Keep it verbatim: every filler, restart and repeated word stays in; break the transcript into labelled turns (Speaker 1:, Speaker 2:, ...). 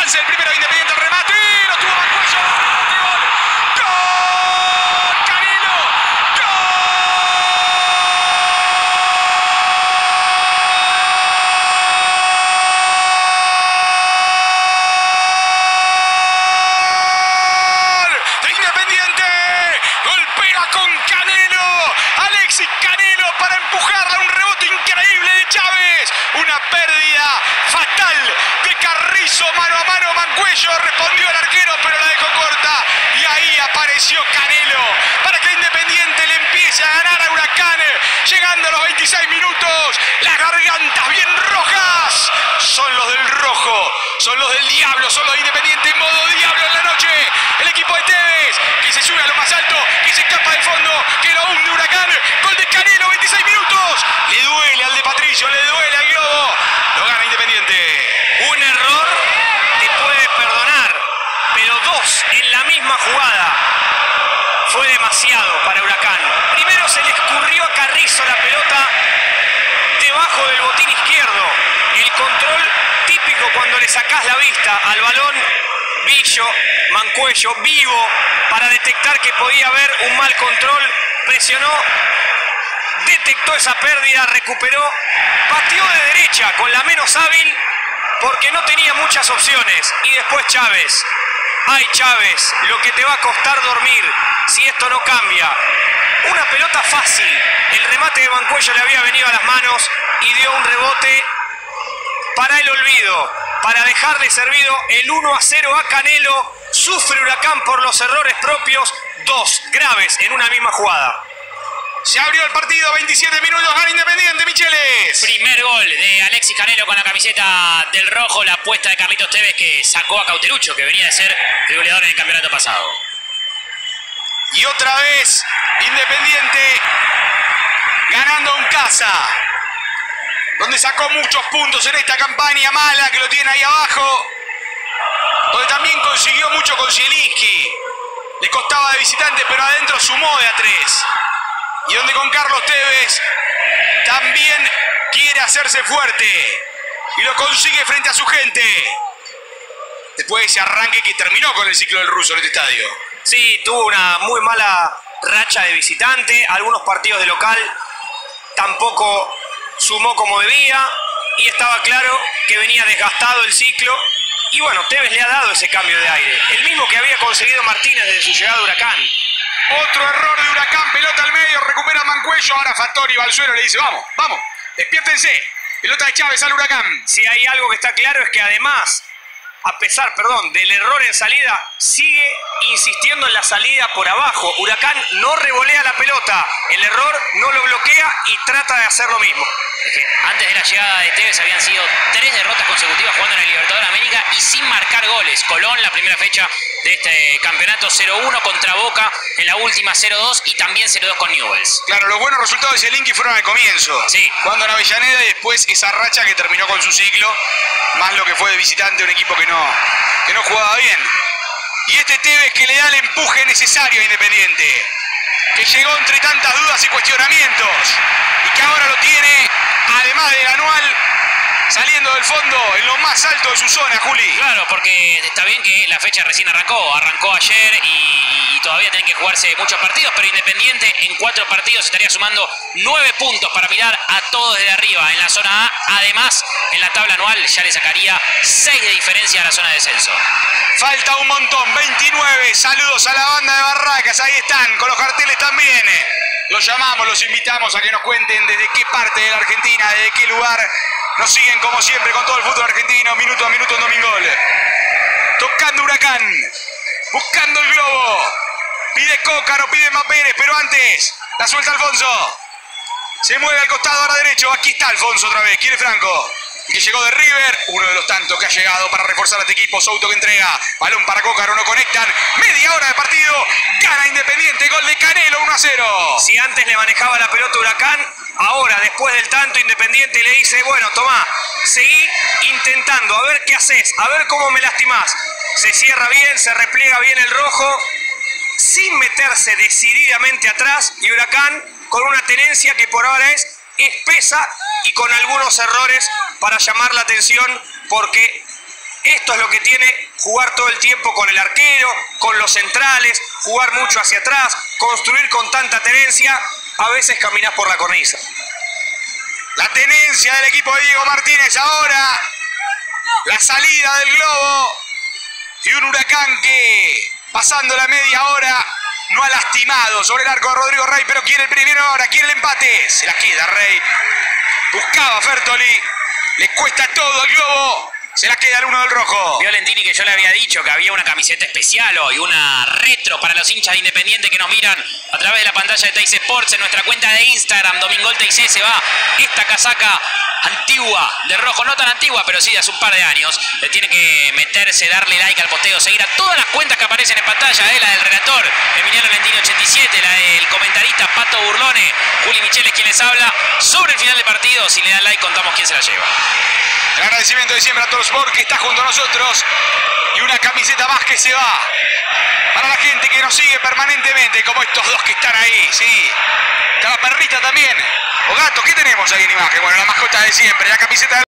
Speaker 1: chance el primero de Independiente, el remate, lo tuvo Mancuello, gol, gol, Canelo, gol de Independiente, golpea con Canelo, Alexis Canelo para empujarla, un rebote increíble de Chávez, una pérdida fatal de Carrizo, mano a mano, Mancuello respondió al arquero pero la dejó corta y ahí apareció Canelo para que Independiente le empiece a ganar a Huracán, llegando a los veintiséis minutos, las gargantas bien rojas, son los del rojo, son los del diablo, son los de Independiente en modo diablo en la noche, el equipo de Tevez que se sube a lo más alto, que se escapa del fondo, que lo hunde Huracán, gol de Canelo, veintiséis minutos, le duele al de Patricio, le duele al Globo, lo gana Independiente.
Speaker 2: Un error te puede perdonar, pero dos en la misma jugada fue demasiado para Huracán. Primero se le escurrió a Carrizo la pelota debajo del botín izquierdo. El control típico cuando le sacás la vista al balón. Billo, Mancuello, vivo para detectar que podía haber un mal control. Presionó, detectó esa pérdida, recuperó, pateó de derecha con la menos hábil porque no tenía muchas opciones. Y después Chávez. Ay, Chávez, lo que te va a costar dormir si esto no cambia. Una pelota fácil. El remate de Mancuello le había venido a las manos y dio un rebote para el olvido, para dejarle servido el uno a cero a Canelo. Sufre Huracán por los errores propios, dos graves en una misma jugada.
Speaker 1: Se abrió el partido, veintisiete minutos, gana Independiente, Micheles.
Speaker 3: Primer gol de Alexis Canelo con la camiseta del rojo, la apuesta de Carlitos Tevez que sacó a Cauterucho, que venía de ser el goleador en el campeonato pasado.
Speaker 1: Y otra vez Independiente ganando en casa, donde sacó muchos puntos en esta campaña mala que lo tiene ahí abajo, donde también consiguió mucho con Zielinski, le costaba de visitante pero adentro sumó de a tres. Y donde con Carlos Tevez también quiere hacerse fuerte y lo consigue frente a su gente. Después de ese arranque que terminó con el ciclo del ruso en este estadio.
Speaker 2: Sí, tuvo una muy mala racha de visitante, algunos partidos de local tampoco sumó como debía y estaba claro que venía desgastado el ciclo. Y bueno, Tevez le ha dado ese cambio de aire, el mismo que había conseguido Martínez desde su llegada a Huracán.
Speaker 1: Otro error de Huracán, pelota al medio, recupera Mancuello, ahora Fattori va al suelo, le dice, vamos, vamos, despiértense, pelota de Chávez al Huracán.
Speaker 2: Si hay algo que está claro es que además, a pesar, perdón, del error en salida, sigue insistiendo en la salida por abajo. Huracán no revolea la pelota, el error no lo bloquea y trata de hacer lo mismo.
Speaker 3: Es que antes de la llegada de Tevez habían sido tres derrotas consecutivas jugando en el Libertadores de América y sin marcar goles. Colón, la primera fecha de este campeonato, cero uno contra Boca en la última, cero dos y también cero dos con Newell's.
Speaker 1: Claro, los buenos resultados de Zielinski fueron al comienzo.
Speaker 3: Sí.
Speaker 1: Jugando en Avellaneda y después esa racha que terminó con su ciclo, más lo que fue de visitante, un equipo que no, que no jugaba bien. Y este Tevez que le da el empuje necesario a Independiente, que llegó entre tantas dudas y cuestionamientos y que ahora lo tiene, además del anual, saliendo del fondo en lo más alto de su zona, Juli.
Speaker 3: Claro, porque está bien que la fecha recién arrancó, arrancó ayer y, y todavía tienen que jugarse muchos partidos, pero Independiente en cuatro partidos estaría sumando nueve puntos para mirar a todos desde arriba en la zona A. Además, en la tabla anual ya le sacaría seis de diferencia a la zona de descenso.
Speaker 1: Falta un montón, veintinueve. Saludos a la banda de Barracas, ahí están, con los carteles también. Los llamamos, los invitamos a que nos cuenten desde qué parte de la Argentina, desde qué lugar. Nos siguen como siempre con todo el fútbol argentino, minuto a minuto en Domingol. Tocando Huracán, buscando el globo. Pide Cócaro, pide Mapérez, pero antes la suelta Alfonso. Se mueve al costado ahora derecho, aquí está Alfonso otra vez, quiere Franco. Que llegó de River, uno de los tantos que ha llegado para reforzar a este equipo. Souto que entrega, balón para Cócaro, no conectan. Media hora de partido, gana Independiente, gol de Canelo, uno a cero.
Speaker 2: Si antes le manejaba la pelota Huracán, ahora después del tanto Independiente le dice, bueno, tomá, seguí intentando, a ver qué haces, a ver cómo me lastimás. Se cierra bien, se repliega bien el rojo, sin meterse decididamente atrás, y Huracán con una tenencia que por ahora es espesa y con algunos errores para llamar la atención, porque Esto es lo que tiene jugar todo el tiempo con el arquero, con los centrales, jugar mucho hacia atrás, construir con tanta tenencia. A veces caminás por la cornisa.
Speaker 1: La tenencia del equipo de Diego Martínez ahora. La salida del globo. Y un Huracán que, pasando la media hora, no ha lastimado sobre el arco de Rodrigo Rey, pero quiere el primero ahora, quiere el empate. Se la queda Rey. Buscaba Fertoli. Le cuesta todo al globo. Se la queda el uno del rojo.
Speaker 3: Violentini, que yo le había dicho que había una camiseta especial hoy, una retro para los hinchas de Independiente que nos miran a través de la pantalla de Teis Sports en nuestra cuenta de Instagram, Domingol T I C. Se va esta casaca antigua de rojo, no tan antigua, pero sí de hace un par de años. Le tiene que meterse, darle like al posteo, seguir a todas las cuentas que aparecen en pantalla, ¿eh? La del relator Emiliano Lendini ochenta y siete, la del comentarista Pato Burlone, Juli Micheles quien les habla. Sobre el final del partido, si le dan like contamos quién se la lleva.
Speaker 1: El agradecimiento de siempre a Torosport que está junto a nosotros. Y una camiseta más que se va para la gente que nos sigue permanentemente, como estos dos que están ahí, sí. Está la perrita también. O gato, ¿qué tenemos ahí en imagen? Bueno, la mascota de siempre, la camiseta de